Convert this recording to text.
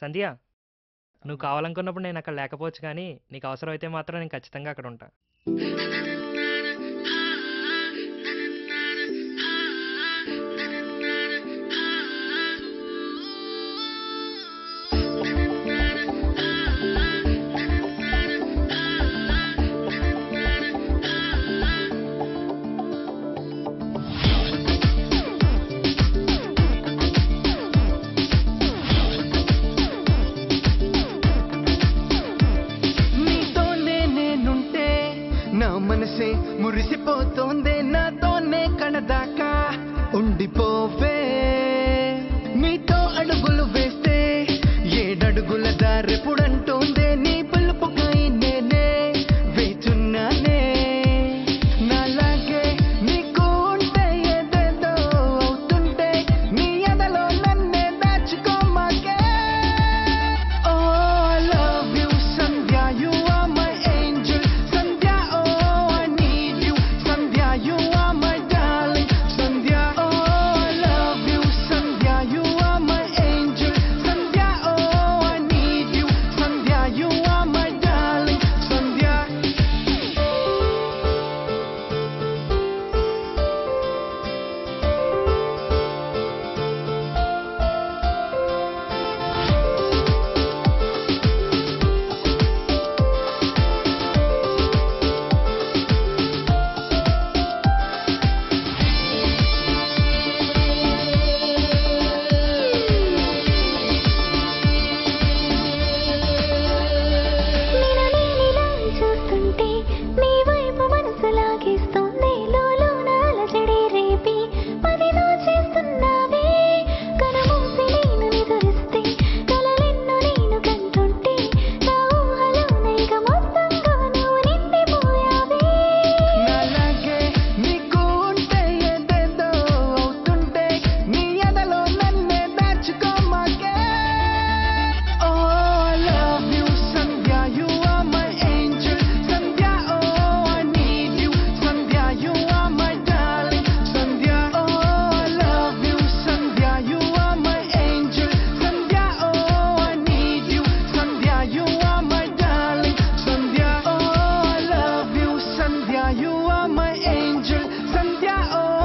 సంధ్య, నువ్వు కావాలనుకున్నప్పుడు నేను అక్కడ లేకపోవచ్చు కానీ నీకు అవసరమైతే మాత్రం నేను ఖచ్చితంగా అక్కడ ఉంటా. నీతోనే నేనుంటే నా మనసే మురిసిపోతోందే, నాతోనే కడదాకా ఉండిపోవే. నీతో అడుగులు వేస్తే ఏడడుగుల దారెప్పుడంటోందే, నీ పిలుపుకై నేనే వేచున్నానే. నాలాగే నీకు ఉంటే ఏదేదో అవుతుంటే, నీ ఎదలో నన్నే దాచుకోమాకే. Oh, I love you, Sandhya, you are my angel. Sandhya, oh, I need you. Sandhya, you are my darling. Sandhya, oh, I love you. Sandhya, you are my angel. Sandhya, oh, I need you. Sandhya, you are my darling. Sandhya. నిననేనిలా చూస్తుంటే నీ వైపు మనసు లాగేస్తుంది, లోలోన అలజడి రేపి పదిలో చేస్తున్నావే. కనుమూసి నేను నిదురిస్తే కలలెన్నో నేను కంటుంటే, నా ఊహలోన ఇక మొత్తంగా నువ్వు నిండిపోయావే. నాలాగే నీకు ఉంటే ఏదేదో అవుతుంటే, నీ ఎదలో నన్నే దాచుకోమాకే. Oh, I love you, Sandhya, you are my angel. Sandhya, oh, I need you. Sandhya, you are my darling. Sandhya, oh, I love you. Sandhya, you are my angel. Sandhya, oh, I need you. Sandhya, you are my darling. Sandhya, oh, I love you. Sandhya, you are my angel. Sandhya, oh,